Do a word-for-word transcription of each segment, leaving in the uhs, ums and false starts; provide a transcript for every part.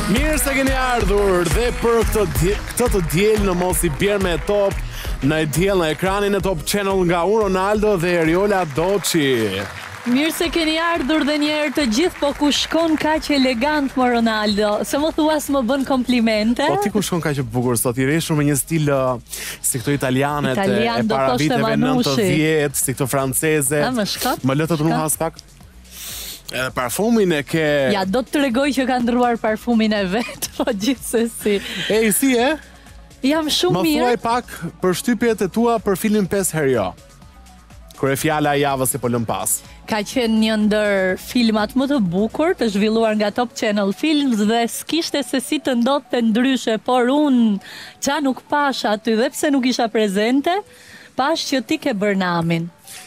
Mirë se keni ardhur dhe për këtë, dje, këtë të diel në mos i bjerë me top në e diel në ekranin e Top Channel nga unë Ronaldo dhe Eriola Doçi. Mirë se keni ardhur dhe njerë të gjithë, po ku shkon ka që elegant më Ronaldo, se më thua së më bën komplimente. Po ti ku shkon ka që bukur sot, i reshur me një stil uh, si këto italianet Italian, e para viteve nëntëdhjetë, si këto franceze. A, më shkot? Më lë të të nuhas pak? Edhe parfumin e ke... Ja, do të tregoj që ka ndruar parfumin e vetë, po gjithsesi. Ej, si e? Jam shumë Më mirë. thuaj pak për shtypjet e tua për filmin pesë herë jo. Kur e fjala e javës e po lëm pas. Ka qenë një ndër filmat më të bukur të zhvilluar nga Top Channel Films dhe s'kishte se si të ndodhte ndryshe, por unë qa nuk pasha aty dhe pse nuk isha prezente, pash që ti ke bërë namin.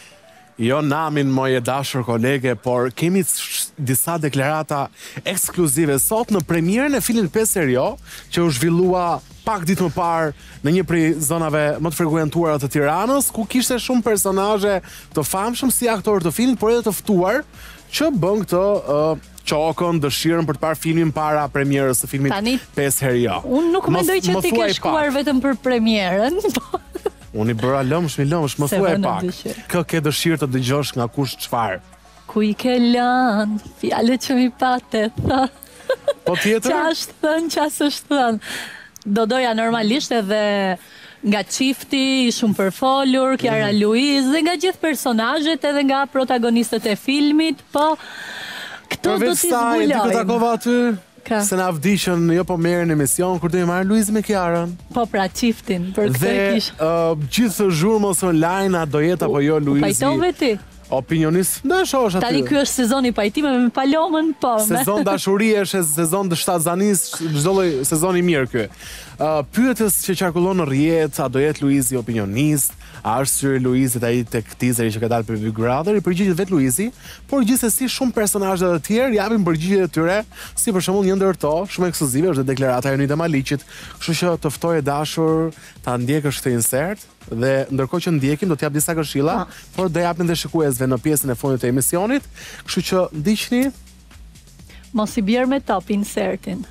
Jo namin, moje dashur kolege, por kemi disa deklarata ekskluzive sot në premierën e filmit pesë herë jo, që u zhvillua pak ditë më parë në një prej zonave më të frekuentuara të Tiranës, ku kishte shumë personazhe të famshëm si aktorë të filmit, por edhe të ftuar, që bën këtë uh, qokën, dëshirën për të parë filmin para premierës së filmit Tani, pesë herë jo. Unë nuk mendoj që ti ke shkuar vetëm për premierën. Unë i bëra lëmsh, mi lëmsh, më thuaj pak. Kë ke dëshirë të dëgjosh nga kush çfarë? Ku i ke lënë, fjalët që mi pate, thë. Po tjetër? Qa është thënë, qa s'është thënë. Do doja normalisht edhe nga çifti, i shumë përfolur, Kiara mm. Luiz, dhe nga gjithë personazhet edhe nga protagonistët e filmit, po këto do t'i zbulojmë. Ti ku takova aty? Ka. Se na vdishën jo po merren në emision kur do i marrë Luiz me Kiarën. Po pra çiftin, për këtë e kish. Dhe uh, gjithë zhurmës online a do jetë apo jo Luizi. Pajtove ti? Opinionist, në shosh aty. Tani ky është sezoni pajtimeve me Palomën, po. Sezon dashurie, është sezon të shtatzanisë, çdo lloj sezon i mirë ky. Uh, pyetës që qarkullon në rrjet, a do jetë Luizi opinionist, a është syri Luizit ai tek teaseri që ka dalë për Big Brother, i përgjigjet vetë Luizi, por gjithsesi shumë personazhe të tjerë japin përgjigjet e tyre, si për shembull një ndër to, shumë ekskluzive, është deklarata e Jonida Maliqit, kështu që të ftoje dashur ta ndjekësh këtë insert dhe ndërkohë që ndjekim do t'jap disa këshilla, por do japin dhe shikuesve në pjesën e fundit të emisionit, kështu që ndiqni. Mos i bjerë me top insertin.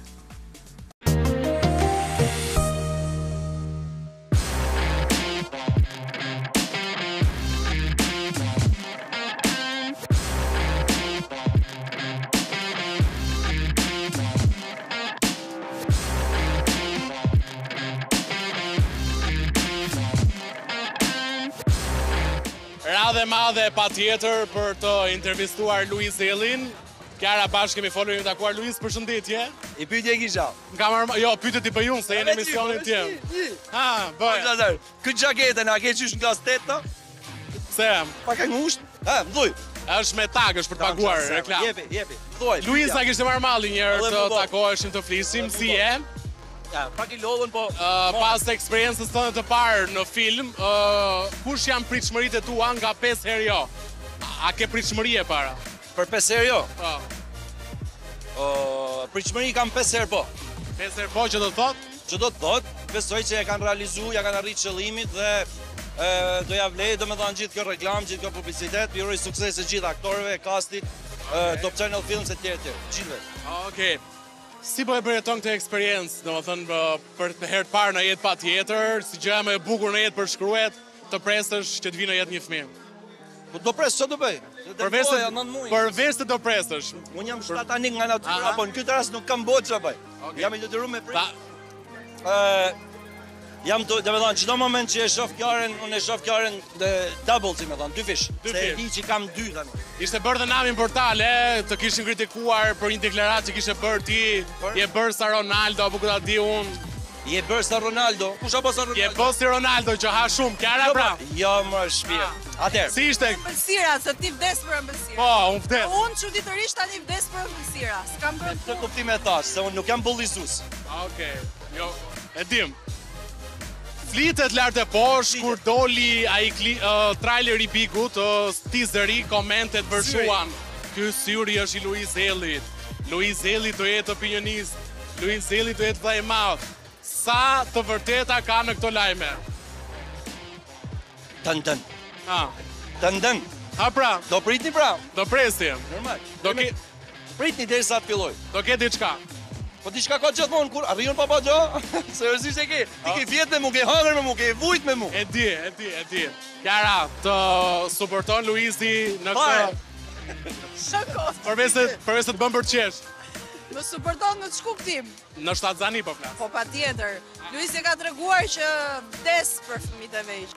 Radhe madhe pa tjetër për të intervistuar Luiz Ellin. Kiara bashkë kemi folur, kemi takuar Luiz, përshëndetje. I pyetje kisha. Nga marrë, jo, pyetje ti për unë, se jeni emisionin tjem. Ha, bëj. Këtë gjakete na ke qysh në klasë tetë, ta? Se? Pa ka ngusht? Ha, mdhuj. Është me tag, është për të paguar reklam. Jepi, jepi, mdhuj. Luiz na kishte marrë malli një herë të takoheshim të flisim, si e? Ja, pak i lodhën, po... Uh, pas eksperiencës tënde të parë në film, uh, kush janë pritshmëritë e tua nga pesë herë jo? A, a ke pritshmëri e para? Për pesë herë jo? Po. Uh, pritshmëri kam pesë herë po. Pesë herë po, që do të thot? Që do të thot, besoj që e kanë realizu, ja kanë arrit qëllimit dhe uh, do ja vlej, do me dhanë gjithë kjo reklam, gjithë kjo publicitet, për juroj sukses e gjithë aktorëve, castit, okay. uh, Top Channel Films e tjerë tjerë, gjithëve. Okej. Okay. Si po e përjeton këtë eksperiencë, do më thënë për të herë të parë në jetë pa tjetër, si gjëja më e bukur në jetë për shkruhet, të presësh që të vinë në jetë një fëmijë? Po do presë, që do bëj? Përveç të do presësh. Unë jam shtatanik nga natyra, po në këtë rast nuk kam bojë që bëj. Jam i detyruar me prit. Jam të, dhe me thonë, qdo moment që e shof Kiaren, unë e shof Kiaren dhe double, si me thonë, dy fish. Se e di që kam dy tani. Ishte bërë dhe namin portale, të kishin kritikuar për një deklarat që kishe bërë ti, je bërë sa Ronaldo, apo këta di unë. Je bërë sa Ronaldo? Kusha bërë sa Ronaldo? Je bërë si Ronaldo, që ha shumë, Kiara pra. Jo, më shpirë. Atër. Si ishte? Mbëlsira, se ti vdes për mbëlsira. Po, unë vdes. Unë çuditërisht tani vdes për mbëlsira. S'kam bërë. Këtë kuptim e thash, se unë nuk jam bullizus. Okej, jo, e dim. Flitet lartë e poshtë, kur doli ai uh, trailer i Bigut, uh, teaseri, komentet vërshuan. Ky syri është i Luiz Ellit. Luiz Elli do jetë opinionist. Luiz Elli do jetë vllai i madh. Sa të vërteta ka në këto lajme? Tën tën. Ha. Tën tën. Ha pra. Do pritni pra. Do presim. Normal. Do ke pritni derisa të filloj. Do ke diçka. Po ti shka ka gjithmonë kur arrijon pa pa gjo? Seriozisht e ke? Ti ke vjet me mu, ke hangër me mu, ke vujt me mu. E di, e di, e di. Kiara, të suporton Luizi në Fare. këtë... Shako. Përveç se përveç se të bën për qesh. Më suporton në çku kuptim. Në shtatzani po flas. Po patjetër. Luizi ka treguar që vdes për fëmijët e veç.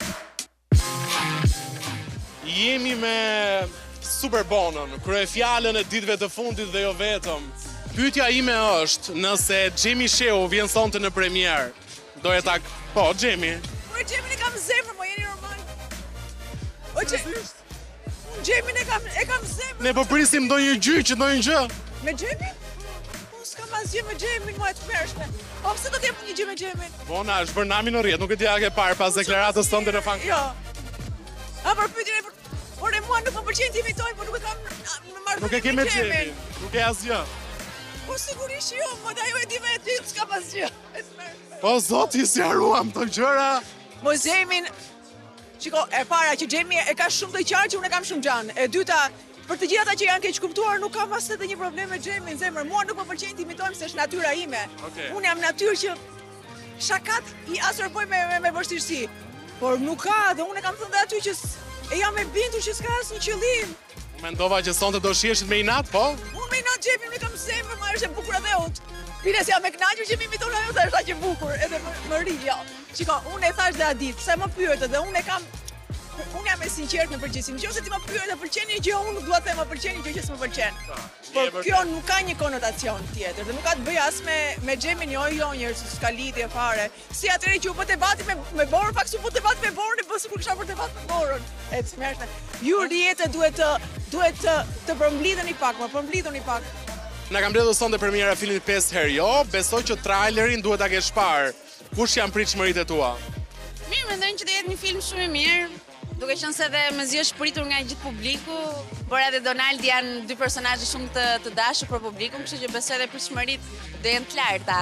Jemi me Superbonën, kryefjalën e ditëve të fundit dhe jo vetëm. Pyetja ime është, nëse Xhemi Sheu vjen sonte në premier, do e tak... Po, Xhemi. Po Xhemin e kam zemër, mo jeni normal. O Xhemin. Xhemin e kam e kam zemër. Ne po prisim ndonjë gjyq, ndonjë gjë. Me Xhemin? Po s'kam asgjë me Xhemin, mo e të mërshme. Po pse do të jep një gjë me Xhemin? Bona, është bërë nami në rrjet, nuk e di a ke parë pas deklaratës tënde në fan. Jo. A për pyetjen e për... Ore, mua nuk më pëlqen të imitoj, po nuk e kam në marrëdhënie Nuk e ke me Xhemin, nuk e asgjë. Po sigurisht jo, mo da jo e di vetë, s'ka asgjë. E të mërshme. Po zoti, si haruam të gjëra. Mo Xhemin, shiko, e para që Xhemi e ka shumë të qartë që unë e kam shumë gjanë. E dyta, për të gjithë ata që janë keq kuptuar, nuk kam as edhe një problem me Xhemin, zemër. Mua nuk më pëlqen të imitojmë se është natyra ime. Okej. Unë jam natyrë që shakat i absorboj me me, me vështirësi. Por nuk ka, dhe unë e kam thënë dhe aty që s- e jam e bindur që s'ka asnjë qëllim. Mendova që sonte do shiheshit me inat, po? Unë me natë Xhemin me kam zemër, ma është e bukur edhe ut. Pire se jam e kënaqur që mi imiton ajo dhe është aq e bukur, edhe më, më ri, jo. Shiko, unë e thash dhe Adit, pse më pyet dhe unë e kam unë jam e sinqert në përgjithësi. Nëse ti më pyet të pëlqen një gjë, unë nuk dua të them më pëlqen një gjë që s'më pëlqen. Por kjo nuk ka një konotacion tjetër dhe nuk ka të bëjë as me me Xhemin, jo, jo, njerëz, s'ka lidhje fare. Si atëherë që u bë debati me me Borën, pak s'u bë debati me Borën, e bë sikur kisha bërë debat me Borën. E çmërshme. Ju rjetë duhet të duhet të të përmblidheni pak, më përmblidhuni pak. Na kam mbledhur sonte premiera e filmit pesë herë jo, besoj që trailerin duhet ta kesh parë. Kush janë pritshmëritë tua? Mirë, mendoj që do jetë një film shumë i mirë, duke qenë se dhe mezi është pritur nga gjithë publiku. Bora dhe Donaldi janë dy personazhe shumë të, të dashur për publikun, kështu që besoj dhe pritshmëritë do jenë të larta.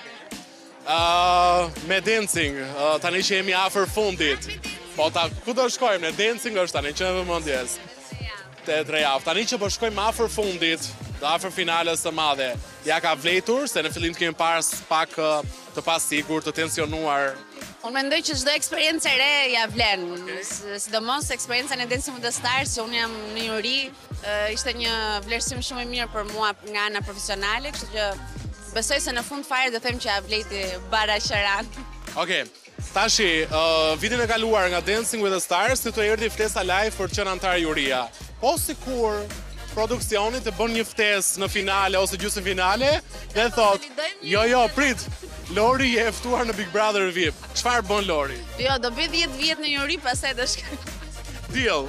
Uh, me dancing, uh, tani që jemi afër fundit. Po ta ku do shkojmë? Ne dancing është tani që në vëmendjes. Te tre javë. Tani që po shkojmë afër fundit, afër finales së madhe. Ja ka vletur se në fillim të kemi parë pak uh, të pasigur, të tensionuar. Unë mendoj që çdo eksperiencë e re ja vlen, S- sidomos eksperjenca në Dancing with the Stars, që unë jam në juri, uh, ishte një vlerësim shumë i mirë për mua nga ana profesionale, kështu që besoj se në fund fare do them që ja vleti bara Sharan. Okej. Tashi, uh, vitin e kaluar nga Dancing with the Stars, ti të erdhi ftesa live për të qenë antar juria. Po sikur produksioni të bën një ftesë në finale ose gjysmë finale dhe thot, jo jo, prit. Lori je e ftuar në Big Brother V I P. Çfarë bën Lori? Jo, do bëj dhjetë vjet në juri, pastaj do shkoj. Deal.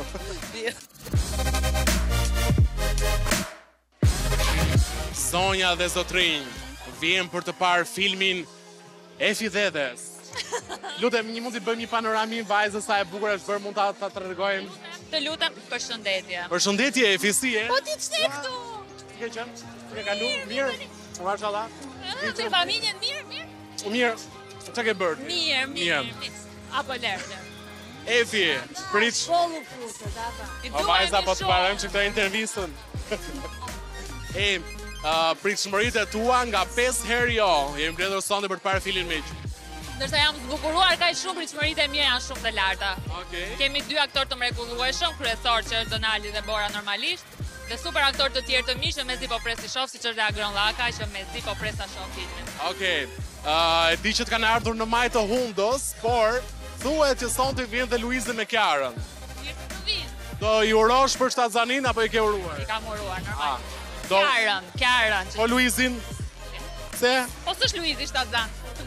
Zonja dhe zotrinj, vjen për të parë filmin Efi Dhedes. Lutem, një mund t'i bëjmë një panoramë vajzës sa e bukur është bërë, mund ta ta tregojmë. Të lutem, përshëndetje. Përshëndetje Efi, si je? Po ti ç'e këtu? Ti ke qenë? Ti ke kalu? Mirë. Mashallah. Te familjen mirë, mirë. Mirë. Ç'a ke bërë? Mirë, Mirë. mirë. mirë. Apo lërë. Efi, prit. Pollu futet, ata. O vajza, po të parojmë që këtë intervistën. E, uh, pritshmëritë e tua nga pesë herë jo. Jemi mbledhur sonte për të parë filmin miq. Ndërsa jam zbukuruar kaq shumë, pritshmëritë e mia janë shumë të larta. Okej. Kemi dy aktorë të mrekullueshëm, kryesor që është Donaldi dhe Bora normalisht, dhe super aktorë të tjerë të miq që mezi po pres të shoh, siç është Agron Llaka, që mezi po pres ta shoh filmin. Okej. Uh, e di që të kanë ardhur në majtë të hundës, por thuhet që sonte vjen dhe Luizi me Kiarën. Mirë të vinë. Do i urosh për shtatzanin apo i ke uruar? I kam uruar Ah, normal. do Kiarën, Kiarën. që- po Luizin. Se? Po s'është Luizi Shtazan.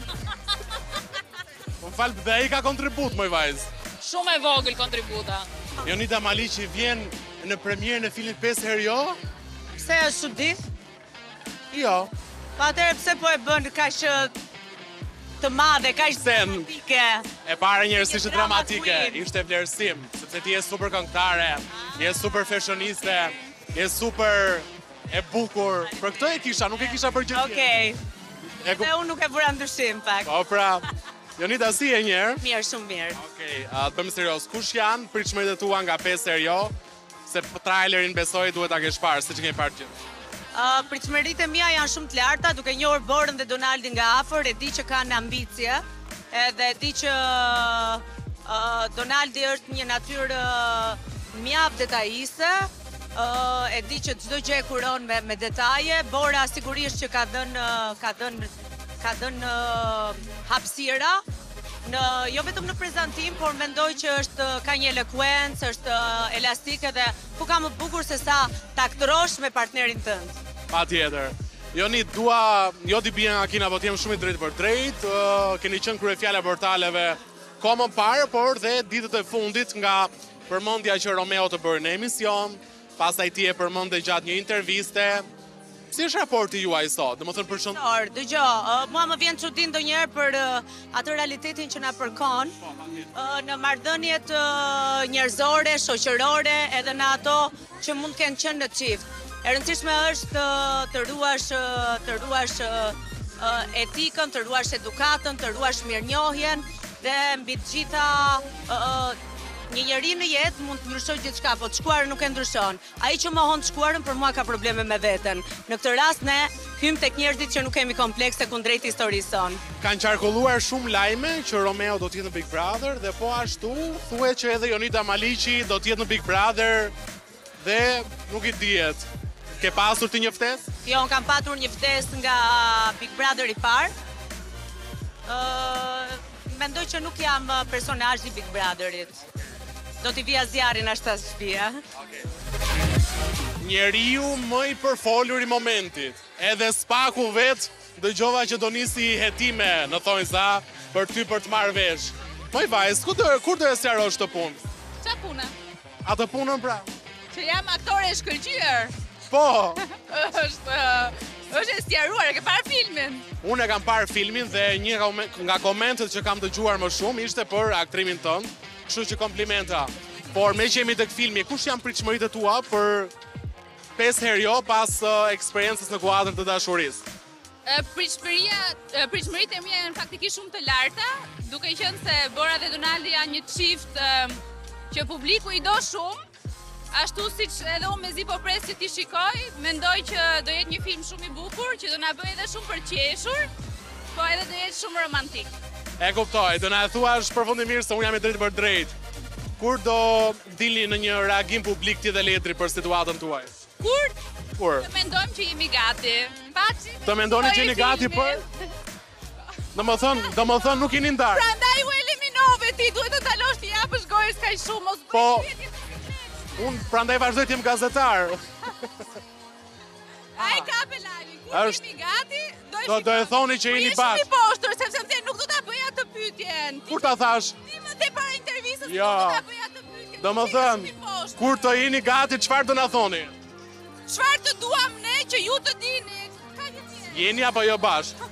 Po më fal, dhe ai ka kontribut, moj vajz. Shumë e vogël kontributa. Jonita Maliqi vjen në premierën e filmit pesë herë jo? Pse është çudi? Jo. Pa atëherë pse po e bën kaq ë, të madhe, kaq Pse n- dramatike? E para njerëz ishte drama dramatike, queen. ishte vlerësim, sepse ti je super këngëtare, je super fashioniste, je super e bukur. Për këtë e kisha, nuk e kisha për gjë tjetër. Okej. E ku- Dhe unë nuk e vura ndryshim pak. Po pra, Jonita si e njerë? Mirë, shumë mirë. Okej, a, të bëjmë serios, kush janë pritshmëritë tua nga pesë herë jo? Se po trailerin besoj duhet ta kesh parë, siç e kemi parë gjithë. Uh, Pritshmëritë e mia janë shumë të larta, duke njohur Borën dhe Donaldin nga afër, e di që kanë ambicie, edhe e di që uh, Donaldi është një natyrë uh, mjaft detajiste, uh, e di që çdo gjë e kuron me, me detaje. Bora sigurisht që ka dhënë uh, ka dhënë ka dhënë uh, hapësira, në, jo vetëm në prezantim, por mendoj që është ka një elekuencë, është uh, elastike dhe ku ka më bukur se sa ta aktrosh me partnerin tënd. Patjetër. Joni, dua, jo t'i bie nga kina, po t'jem shumë i drejt për drejt, uh, keni qenë kryefjala e portaleve kohë më parë, por dhe ditët e fundit nga përmendja që Romeo të bërë në emision, pastaj ti e përmendë gjatë një interviste. Si është raporti juaj sot? Domethënë për shkak Or, dëgjoj, uh, mua më vjen çudi ndonjëherë për uh, atë realitetin që na përkon, uh, në marrëdhëniet uh, njerëzore, shoqërore, edhe në ato që mund të kenë qenë në çift. E rëndësishme është uh, të ruash uh, të ruash uh, uh, etikën, të ruash edukatën, të ruash mirënjohjen dhe mbi të gjitha uh, një njeri në jetë mund të ndryshoj gjithçka, po të shkuarën nuk e ndryshon. Ai që mohon të shkuarën për mua ka probleme me veten. Në këtë rast ne hym tek njerëzit që nuk kemi komplekse kundrejt historisë son. Kanë qarkulluar shumë lajme që Romeo do të jetë në Big Brother dhe po ashtu thuhet që edhe Jonida Maliqi do të jetë në Big Brother dhe nuk i dihet. Ke pasur ti një ftesë? Jo, unë kam patur një ftesë nga Big Brother i parë. Uh, mendoj që nuk jam personazhi i Big Brotherit. Do t'i vija zjarin ashtu as shtëpia. Njeriu më i përfolur i momentit. Edhe Spaku vet dëgjova që do nisi hetime në thonjza për ty për të marrë vesh. Moj vajz, ku do kur do e sqarosh këtë punë? Qa punë? Atë punën pra. Që jam aktore e shkëlqyer. Po. është është e sqaruar, e ke parë filmin? Unë e kam parë filmin dhe një nga komentet që kam dëgjuar më shumë ishte për aktrimin tënd. Kështu që komplimenta. Por me që jemi tek filmi, kush janë pritshmëritë tua për pesë herë jo pas uh, eksperiencës në kuadër të dashurisë? Pritshmëria, pritshmëritë e mia janë faktikisht shumë të larta, duke qenë se Bora dhe Donaldi janë një çift uh, që publiku i do shumë. Ashtu siç edhe unë mezi po pres që ti shikoj, mendoj që do jetë një film shumë i bukur, që do na bëjë edhe shumë përqeshur, po edhe do jetë shumë romantik. E kuptoj, do na e thuash përfundimisht se unë jam i drejt për drejt. Kur do dilni në një reagim publik ti dhe Letri për situatën tuaj? Kur? Kur? Të mendojmë që jemi gati. Paçi. Të mendoni që jeni gati për? Domethënë, domethënë nuk jeni ndarë. Prandaj u eliminove ti, duhet të dalosh ti japësh gojës kaq shumë mos. Po. Unë prandaj vazhdoj të jem gazetar. Ai ka pelali, kur jemi gati, do do e thoni që jeni bashkë. Jemi poshtër, sepse më thënë nuk do ta bëj atë pyetjen. Kur ta thash? Ti më te para intervistës jo. Nuk do ta bëj atë pyetjen. Domethënë, kur të jeni gati, çfarë do na thoni? Çfarë të duam ne që ju të dini? Jeni apo jo bashkë?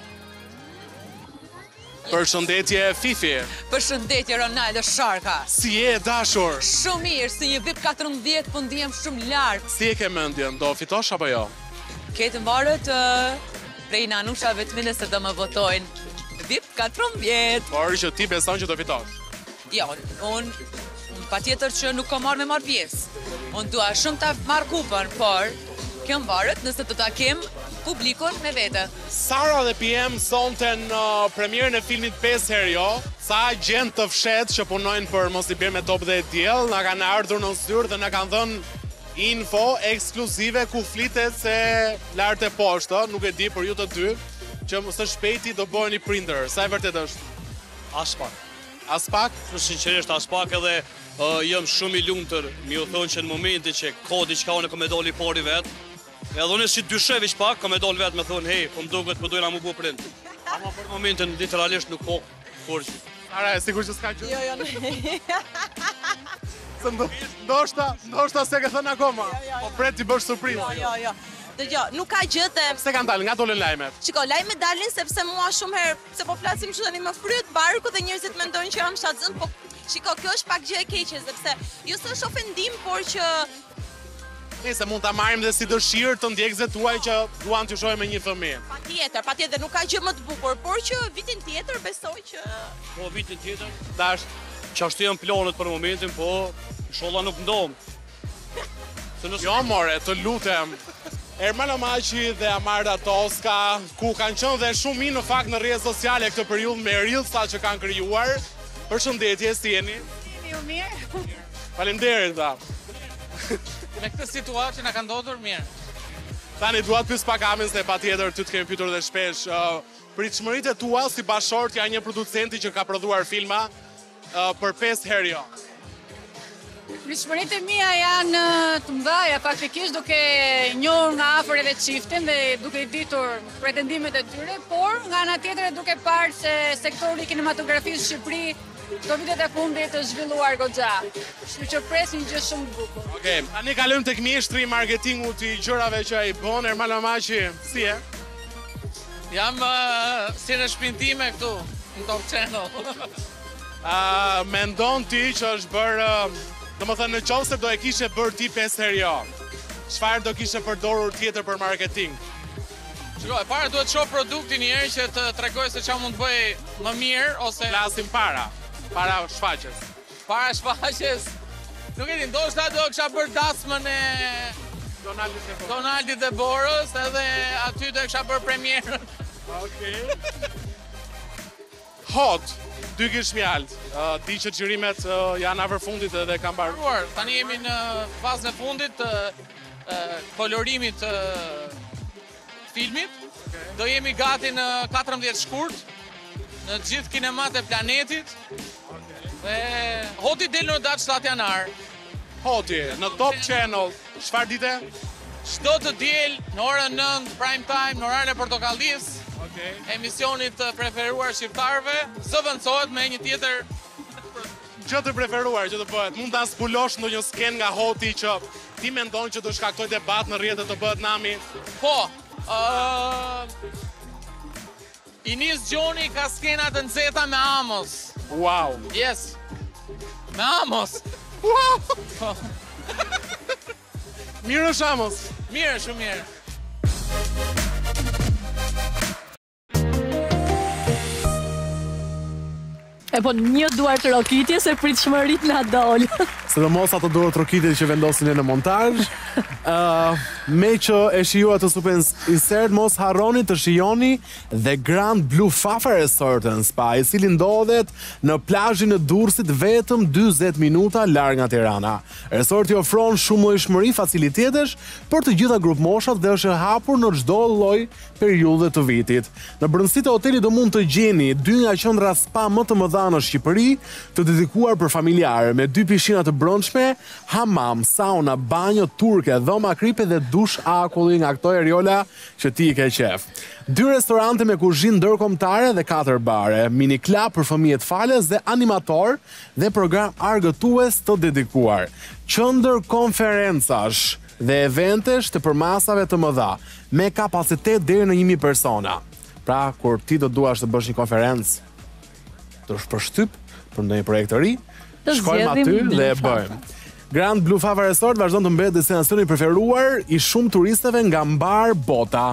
Përshëndetje Fifi. Përshëndetje Ronaldo Sharka. Si je dashur? Shumë mirë, si një vip katërmbëdhjetë, po ndihem shumë lart. Si e ke mendjen, do fitosh apo jo? Këtë mbarët uh, prej nanushave të mine se do më votojnë vip katërmbëdhjetë. Por që ti beson që do fitosh? Jo, unë un, pa tjetër që nuk kam marrë me marrë pjesë. Unë dua shumë ta marrë kupën, por kjo mbarët nëse të takim publikun me vete. Sara dhe P M sonte në premierën e filmit pesë herë jo. Sa gjend të fshet që punojnë për Mos i bjerë me top dhe e diell, na kanë ardhur në zyrë dhe na kanë dhënë info ekskluzive ku flitet se lart e poshtë, nuk e di për ju të dy, që së shpejti do bëheni prindër. Sa e vërtet është? As pak. As pak? Në sinqerisht as pak edhe uh, jam shumë i lumtur. Mi u thonë që në momenti që ka diçka unë kam doli pori vet. Edhe unë si dysheviq pak, kam e dollë vetë me thonë, hej, po më duket më dojna mu bu prind. Ama për momentin, literalisht nuk po, kurqë. Sara, e sigur që s'ka gjë? Jo, jo, Se ndo, ndoshta, ndoshta se ke thënë akoma, jo, jo, po pret t'i bësh surprizë. jo, jo, jo. Dëgjoj, nuk ka gjë të... Se kanë dalë, nga dolën lajmet? Shiko, lajmet dalin sepse mua shumë herë, se po flasim që tani më fryt barku dhe njerëzit mendojnë që jam shtatzën, po shiko, kjo është pak gjë e keqe, sepse jo s'është ofendim, por që Nëse mund ta marrim dhe si dëshirë të ndjekësit tuaj që duan t'ju shohin me një fëmijë. Patjetër, patjetër, nuk ka gjë më të bukur, por që vitin tjetër besoj që Po vitin tjetër, dash, qashtu janë planet për momentin, po inshallah nuk ndom. Jo more, të lutem. Ermal Omaqi dhe Amarda Toska, ku kanë qenë dhe shumë mirë në fakt në rrjetet sociale këtë periudhë me reelsa që kanë krijuar. Përshëndetje, si jeni? Ju mirë. Faleminderit da. Me këtë situatë që na ka ndodhur mirë. Tani dua të pyes pak Amin se patjetër ty të kemi pyetur dhe shpesh. Uh, Pritshmëritë e tua si bashkëshort janë një producenti që ka prodhuar filma uh, për pesë herë jo. Pritshmëritë e mia janë të mëdha, faktikisht duke njohur nga afër edhe çiftin dhe duke i ditur pretendimet e tyre, por nga ana tjetër duke parë se sektori i kinematografisë në Shqipëri këto vitet e fundit është zhvilluar goxha. Kështu që presim një gjë shumë të bukur. Okej, okay, tani kalojmë tek mjeshtri i marketingut i gjërave që ai bën. Ermal Omaqi, si je? Jam uh, si në shtëpinë time këtu, në Top Channel. uh, Mendon ti që është bërë, uh, domethënë në qoftë se do e kishe bërë ti pesë herë jo, çfarë do kishe përdorur tjetër për marketing? Shiko, e para duhet shoh produktin një herë që të tregoj se çfarë mund të bëj më mirë ose flasim para. Para shfaqjes. Para shfaqjes. Nuk e di, ndoshta do kisha bërë dasmën e Donaldit dhe Borës. Donaldit dhe Borës, edhe aty do kisha bërë premierën. Okej. Hot, dy gishmjalt. Uh, di që xhirimet uh, janë afër fundit edhe kanë mbaruar. Tani jemi në fazën e fundit të uh, kolorimit të uh, filmit. Okay. Do jemi gati në katërmbëdhjetë shkurt në gjithë kinemat e planetit. Okay. Dhe Hoti del në datë shtatë janar. Hoti, në Top Channel, çfarë dite? Çdo të diel në orën nëntë prime time në orën e portokallis. Okay. Emisionit të preferuar shqiptarëve, zëvendësohet me një tjetër gjë të preferuar që të bëhet. Mund ta zbulosh ndonjë sken nga Hoti që ti mendon që do shkaktoj debat në rrjetet të bëhet nami? Po. Uh, Inis Gjoni ka skena të nxehta me Amos. Wow. Yes. Me Amos. Wow. Mirë është Amos. Mirë, shumë mirë. E po një duar të rokitje se pritshmërit na dol. Sidomos ato duar të rokitje që vendosin në montazh. Uh, me që e shijuat të Supens Insert, mos harroni të shijoni The Grand Blue Fafa Resort and Spa, i cili ndodhet në plazhin e Durrësit vetëm dyzet minuta larg nga Tirana. Resorti ofron shumë llojshmëri, facilitetesh për të gjitha grup moshat dhe është e hapur në çdo lloj periudhe të vitit. Në brendësitë e hotelit do mund të gjeni dy nga qendra spa më të mëdha në Shqipëri, të dedikuar për familjarë, me dy pishina të brendshme, hamam, sauna, banjo turke, dhoma kripe dhe dush akulli nga këto eriola që ti i ke qef. Dy restorante me kuzhinë ndërkombëtare dhe katër bare, mini klub për fëmijët falas dhe animator dhe program argëtues të dedikuar. Qendër konferencash dhe eventesh të përmasave të mëdha, me kapacitet deri në një mijë persona. Pra, kur ti do duash të bësh një konferencë, të shpërshtyp për ndonjë projekt të ri, shkojmë aty dhe e bëjmë. Grand Blue Fafa Resort vazhdon të mbetet destinacioni i preferuar i shumë turistëve nga mbar bota.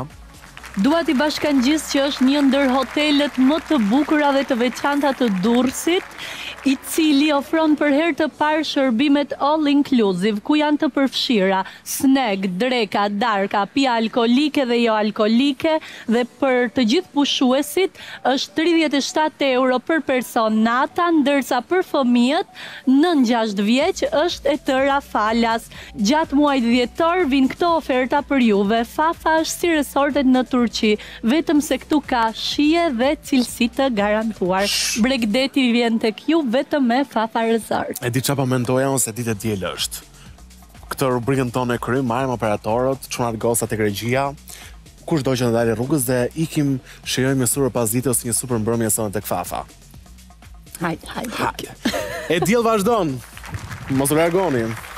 Dua t'i bashkangjis që është një ndër hotelet më të bukura dhe të veçanta të Durrësit, i cili ofron për herë të parë shërbimet all inclusive, ku janë të përfshira snack, dreka, darka, pija alkolike dhe jo alkolike, dhe për të gjithë pushuesit është tridhjetë e shtatë euro për person nata, ndërsa për fëmijët nën gjashtë vjeç është e tëra falas. Gjatë muajit dhjetor vijnë këto oferta për juve. Fafa është si resortet në Turqi, vetëm se këtu ka shije dhe cilësi të garantuar. Bregdeti vjen tek ju vetëm me Fafa Resort. E di çfarë po mendoja unë se ditë e diel është. Këtë rubrikën tonë e kryjmë, marrim operatorët, çunat goca tek regjia. Kushdo që na dalë rrugës dhe ikim, shijojmë një super pas ditës, një super mbrëmje sonë tek Fafa. Hajde, hajde. Hajde. E diell vazhdon. Mos u largoni.